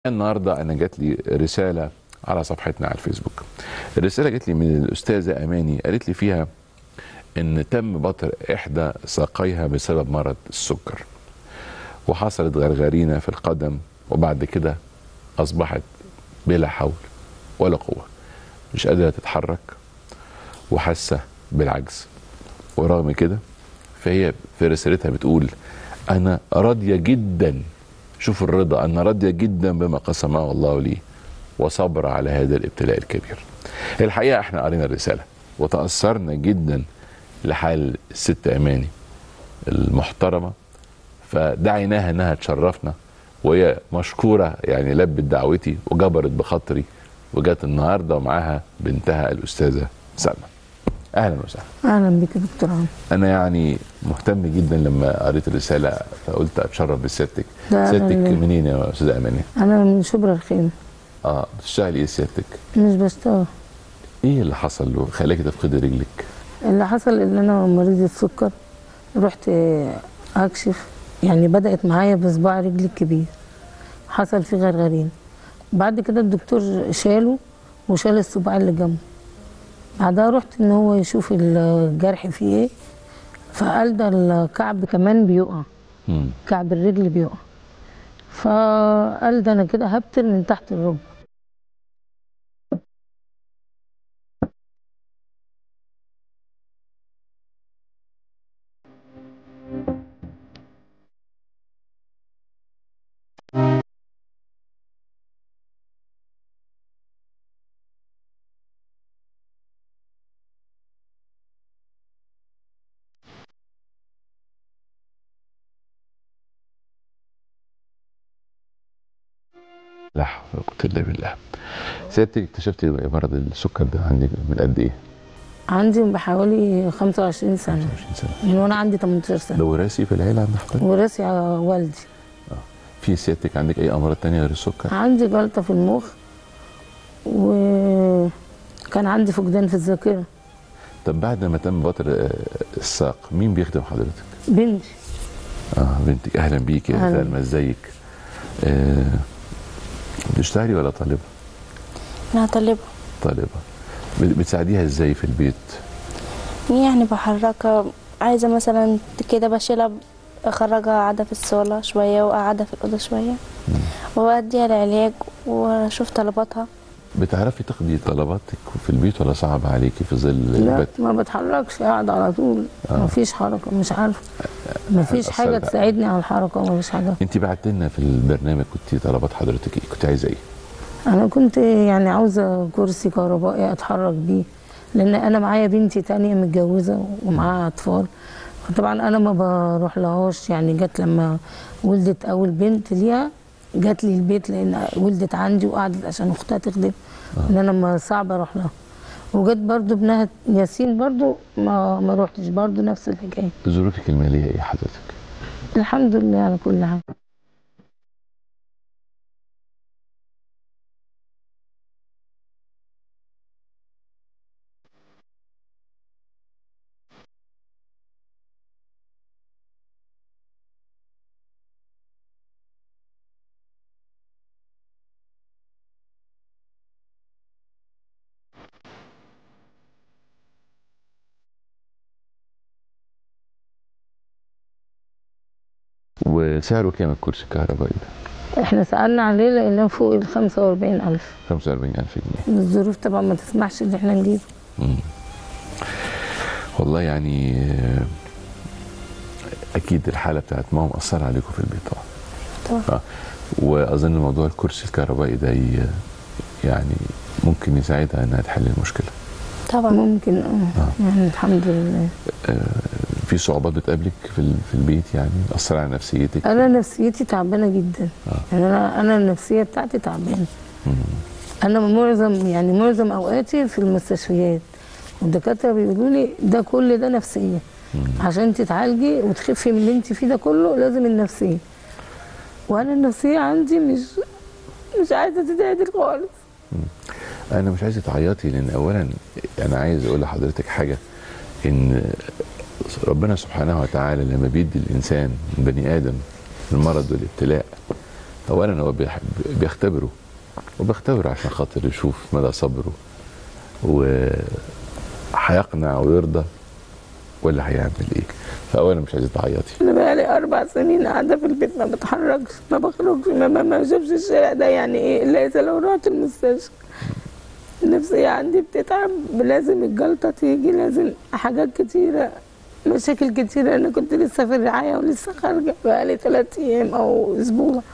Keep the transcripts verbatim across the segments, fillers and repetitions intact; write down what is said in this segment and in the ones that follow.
النهارده انا جات لي رساله على صفحتنا على الفيسبوك. الرساله جات لي من الاستاذه اماني، قالت لي فيها ان تم بتر احدى ساقيها بسبب مرض السكر، وحصلت غرغرينه في القدم، وبعد كده اصبحت بلا حول ولا قوه، مش قادره تتحرك وحاسه بالعجز. ورغم كده فهي في رسالتها بتقول انا راضيه جدا، شوف الرضا، انا راضيه جدا بما قسمه الله لي وصبر على هذا الابتلاء الكبير. الحقيقه احنا قرينا الرساله وتاثرنا جدا لحال الست اماني المحترمه، فدعيناها انها تشرفنا، وهي مشكوره يعني لبت دعوتي وجبرت بخاطري، وجات النهارده ومعاها بنتها الاستاذه سلمى. اهلا وسهلا. اهلا بك يا دكتور عمرو. انا يعني مهتم جدا لما قريت الرساله فقلت اتشرف بسيادتك. سيادتك منين يا استاذه اماني؟ انا من شبرا الخيمه. اه بتشتغلي ايه سيادتك؟ مش بشتغل. ايه اللي حصل له خلاكي تفقدي رجلك؟ اللي حصل ان انا مريضه السكر، رحت اكشف، يعني بدات معايا بصباع رجلي الكبير، حصل فيه غرغرين. بعد كده الدكتور شاله وشال الصباع اللي جنبه. بعدها رحت ان هو يشوف الجرح فيه ايه، فقال ده الكعب كمان بيقع. مم. كعب الرجل بيقع. فقال ده انا كده هبتر من تحت الركبه. لا حول ولا قوة الا بالله. سيادتك اكتشفتي مرض السكر ده عندك من قد ايه؟ عندي بحوالي خمسة وعشرين سنة. خمسة وعشرين سنة. من وانا عندي تمنتاشر سنة. ده وراثي في العيلة عند حضرتك؟ وراثي على والدي. اه. في سيادتك عندك اي امراض تانية غير السكر؟ عندي جلطة في المخ، وكان عندي فقدان في الذاكرة. طب بعد ما تم بتر الساق مين بيخدم حضرتك؟ بنتي. اه بنتك. اهلا بيكي يا سلمى، ازيك؟ آه بتشتغلي ولا طالبة؟ لا طالبة. طالبة. بتساعديها ازاي في البيت؟ يعني بحركها، عايزة مثلا كده بشيلها اخرجها قاعدة في الصالة شوية وقاعدة في الأوضة شوية، وأديها العلاج وأشوف طلباتها. بتعرفي تقضي طلباتك في البيت ولا صعب عليكي في ظل لا البت؟ ما بتحركش، قاعدة على طول. آه. مفيش حركة، مش عارفة، مفيش حاجة تساعدني على الحركة، مفيش حاجة. انت بعت لنا في البرنامج كنت طلبات حضرتك ايه؟ كنت عايزة ايه؟ أنا كنت يعني عاوزة كرسي كهربائي أتحرك بيه، لأن أنا معايا بنتي تانية متجوزة ومعاها أطفال، فطبعا أنا ما بروح لهاش. يعني جت لما ولدت أول بنت ليها جت لي البيت، لأن ولدت عندي وقعدت عشان أختها تخدم. آه. إن أنا ما صعب أروح لها. وجت برضو ابنها ياسين برضو ما ما روحتش، برضو نفس الحكاية. ظروفك المالية إيه حضرتك؟ الحمد لله على كل حاجة. وسعره كام الكرسي الكهربائي ده؟ احنا سألنا عليه لقيناه فوق ال خمسة وأربعين ألف. خمسة وأربعين ألف جنيه. الظروف طبعا ما تسمحش ان احنا نجيبه. امم والله يعني اكيد الحاله بتاعت ماما مأثره عليكم في البيت طبعا. طبعا. آه. واظن موضوع الكرسي الكهربائي ده يعني ممكن يساعدها انها تحل المشكله. طبعا ممكن. اه, آه. يعني الحمد لله. آه في صعوبات بتقابلك في في البيت يعني مأثره على نفسيتك؟ انا نفسيتي تعبانه جدا. آه. يعني انا انا النفسيه بتاعتي تعبانه. انا معظم يعني معظم اوقاتي في المستشفيات، والدكاتره بيقولوا لي ده كل ده نفسيه. مم. عشان تتعالجي وتخفي من اللي انت فيه ده كله لازم النفسيه. وانا النفسيه عندي مش مش عايزه تتعدل خالص. مم. انا مش عايزه تعيطي، لان اولا انا عايز اقول لحضرتك حاجه، ان ربنا سبحانه وتعالى لما بيدي الانسان من بني ادم المرض والابتلاء اولا هو بيحب بيختبره وبيختبره عشان خاطر يشوف مدى صبره، وهيقنع ويرضى ولا هيعمل ايه. فاولا مش عايزه تعيطي. انا بقالي اربع سنين قاعده في البيت، ما بتحركش، ما بخرجش، ما ما ما بشوفش الشارع ده يعني ايه الا اذا لو رحت المستشفى. النفسيه عندي بتتعب، لازم الجلطه تيجي، لازم حاجات كتيره، مشاكل كتيره. انا كنت لسه في الرعايه ولسه خارجه بقالي ثلاث ايام او اسبوع.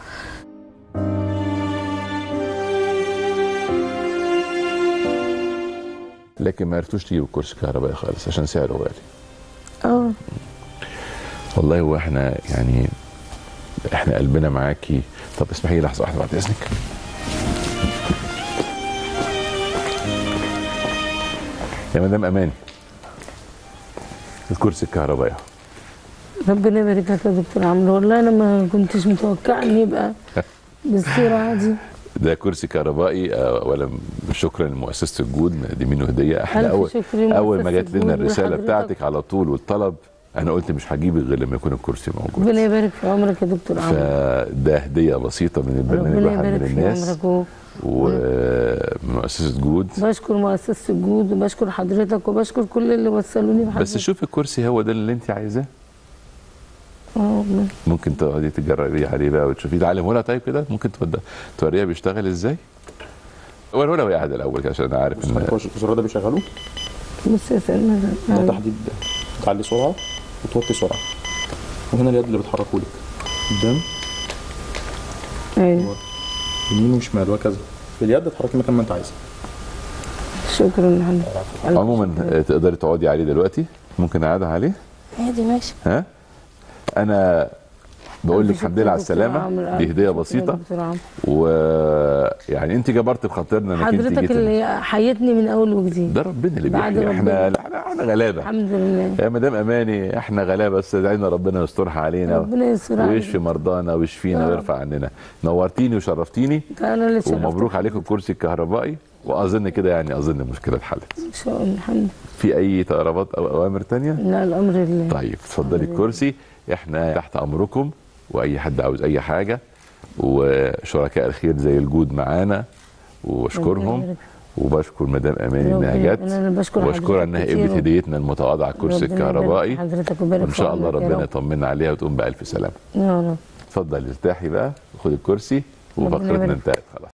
لكن ما عرفتوش تجيبوا كرسي كهربائي خالص عشان سعره غالي. اه والله هو احنا يعني احنا قلبنا معاكي. طب اسمحي لي لحظه واحده بعد اذنك. يا مدام اماني، الكرسي الكهربائي. ربنا يبارك لك يا دكتور عمرو، والله انا ما كنتش متوقعه ان يبقى بالسرعه دي. ده كرسي كهربائي. اولا شكرا لمؤسسه الجود مقدمينه هديه. احنا اول اول ما جات لنا الرساله بتاعتك على طول والطلب، انا قلت مش هجيبك غير لما يكون الكرسي موجود. ربنا يبارك في عمرك يا دكتور عمرو. فده هديه بسيطه من البرنامج واحد من الناس ومؤسسه جود. بشكر مؤسسه الجود وبشكر حضرتك وبشكر كل اللي وصلوني بحضرتك. بس شوفي الكرسي هو ده اللي انت عايزاه. اه ممكن تقعدي تجربي عليه بقى وتشوفيه. تعلمه لها طيب كده، ممكن توريها بيشتغل ازاي. وريه لها وهي قاعده الاول عشان انا عارف ان الزرار ده بيشغلوه. بص يا سلمى، ده تحديد، تعلي سرعه وتوطي سرعه، وهنا اليد اللي بتحركه لك قدام ايوه يمين وشمال وهكذا. باليد تحركي مكان ما انت عايزه. شكرا لحضرتك. عموما تقدري تقعدي عليه دلوقتي، ممكن اقعدها عليه عادي ماشي. ها انا بقول لك الحمد لله على السلامه، دي هديه بسيطه. ويعني انت جبرت بخاطرنا انك انت حضرتك اللي حيتني من اول وجديد. ده ربنا اللي بيحيي. احنا احنا غلابه الحمد لله يا مدام اماني، احنا غلابه، بس ادعينا ربنا يسترها علينا، ربنا يسترها ويشفي مرضانا ويشفينا ويرفع عننا. نورتيني وشرفتيني، انا اللي شرفتك. ومبروك عليكم الكرسي الكهربائي، واظن كده يعني اظن المشكله اتحلت ان شاء الله. الحمد. في اي طلبات او اوامر ثانيه؟ لا الامر لله. طيب اتفضلي الكرسي، احنا تحت امركم، واي حد عاوز اي حاجه. وشركاء الخير زي الجود معانا وبشكرهم، وبشكر مدام اماني انها جت، وبشكرها انها قبلت هديتنا المتواضعه الكرسي الكهربائي. وان شاء الله ربنا يطمنا عليها وتقوم بالف سلامه. يا رب. اتفضلي ارتاحي بقى، خدي الكرسي، وفقرتنا انتهت خلاص.